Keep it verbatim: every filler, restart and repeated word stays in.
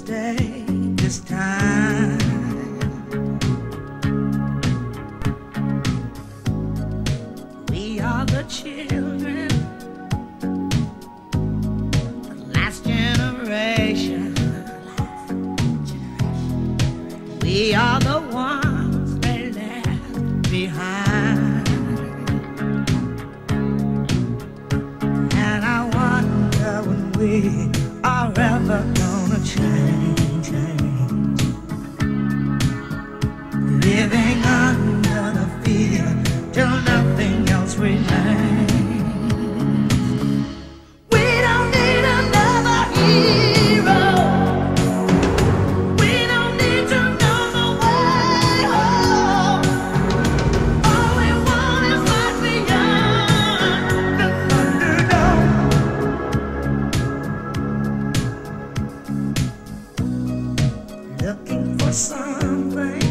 stay this time. We are the children, the last generation. We are the ones they left behind. And I wonder when we are ever gonna change, change. Living under the fear till nothing else remains. We don't need another hero. We don't need to know the way home. All we want is life beyond the Thunderdome. Looking for something